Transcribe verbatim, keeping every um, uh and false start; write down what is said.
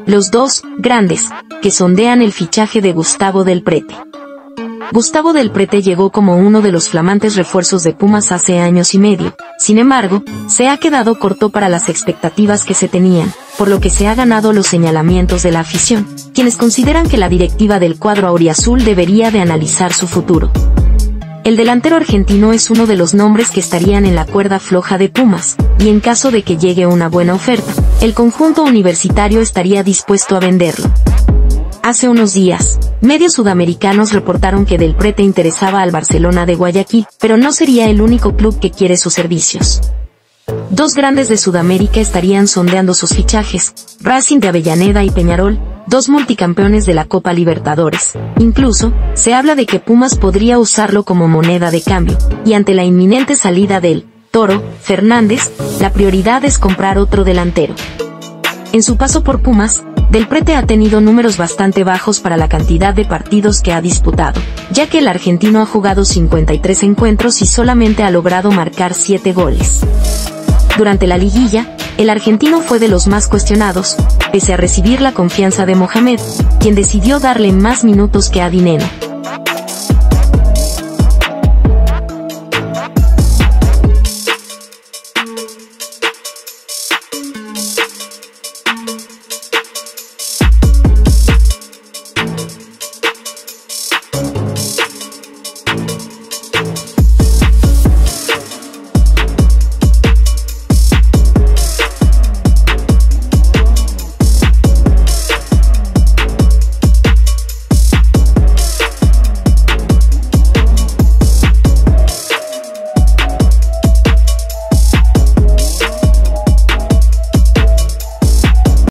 los dos grandes que sondean el fichaje de Gustavo Del Prete. Gustavo Del Prete llegó como uno de los flamantes refuerzos de Pumas hace años y medio. Sin embargo, se ha quedado corto para las expectativas que se tenían, por lo que se ha ganado los señalamientos de la afición, quienes consideran que la directiva del cuadro auriazul debería de analizar su futuro. El delantero argentino es uno de los nombres que estarían en la cuerda floja de Pumas, y en caso de que llegue una buena oferta, el conjunto universitario estaría dispuesto a venderlo. Hace unos días, medios sudamericanos reportaron que Del Prete interesaba al Barcelona de Guayaquil, pero no sería el único club que quiere sus servicios. Dos grandes de Sudamérica estarían sondeando sus fichajes, Racing de Avellaneda y Peñarol, dos multicampeones de la Copa Libertadores. Incluso, se habla de que Pumas podría usarlo como moneda de cambio, y ante la inminente salida del Toro Fernández, la prioridad es comprar otro delantero. En su paso por Pumas, Del Prete ha tenido números bastante bajos para la cantidad de partidos que ha disputado, ya que el argentino ha jugado cincuenta y tres encuentros y solamente ha logrado marcar siete goles. Durante la liguilla, el argentino fue de los más cuestionados, pese a recibir la confianza de Mohamed, quien decidió darle más minutos que a Dineno.